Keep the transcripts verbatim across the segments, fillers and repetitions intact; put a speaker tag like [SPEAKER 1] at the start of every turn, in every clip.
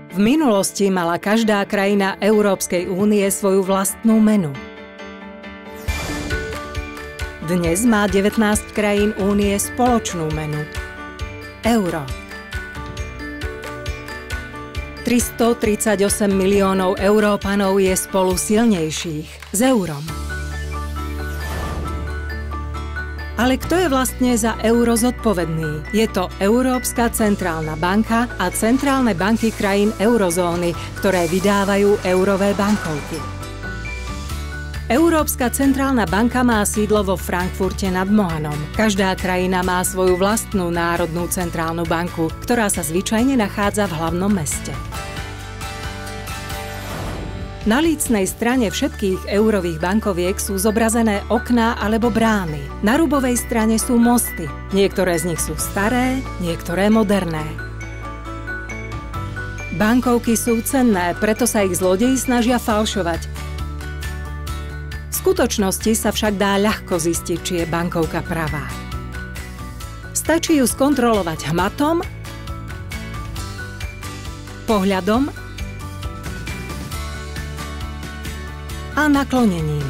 [SPEAKER 1] V minulosti mala každá krajina Európskej únie svoju vlastnú menu. Dnes má devätnásť krajín únie spoločnú menu – euro. tristotridsaťosem miliónov Európanov je spolu silnejších s eurom. Ale kto je vlastne za euro zodpovedný? Je to Európska centrálna banka a centrálne banky krajín eurozóny, ktoré vydávajú eurové bankovky. Európska centrálna banka má sídlo vo Frankfurte nad Mohanom. Každá krajina má svoju vlastnú národnú centrálnu banku, ktorá sa zvyčajne nachádza v hlavnom meste. Na lícnej strane všetkých eurových bankoviek sú zobrazené okná alebo brány. Na rubovej strane sú mosty. Niektoré z nich sú staré, niektoré moderné. Bankovky sú cenné, preto sa ich zlodeji snažia falšovať. V skutočnosti sa však dá ľahko zistiť, či je bankovka pravá. Stačí ju skontrolovať hmatom, pohľadom a naklonením.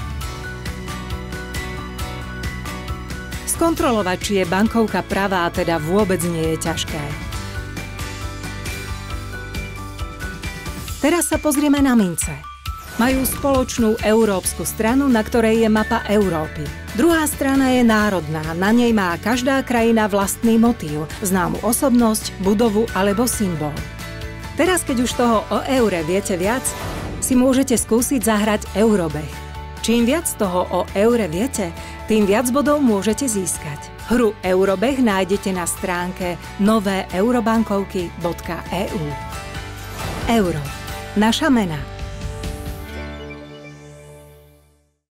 [SPEAKER 1] Skontrolovať, či je bankovka pravá, teda vôbec nie je ťažké. Teraz sa pozrieme na mince. Majú spoločnú európsku stranu, na ktorej je mapa Európy. Druhá strana je národná, na nej má každá krajina vlastný motív, známu osobnosť, budovu alebo symbol. Teraz, keď už toho o eure viete viac, si môžete skúsiť zahrať Eurobeh. Čím viac toho o eure viete, tým viac bodov môžete získať. Hru Eurobeh nájdete na stránke nové eurobankovky bodka e u. Euro. Naša mena.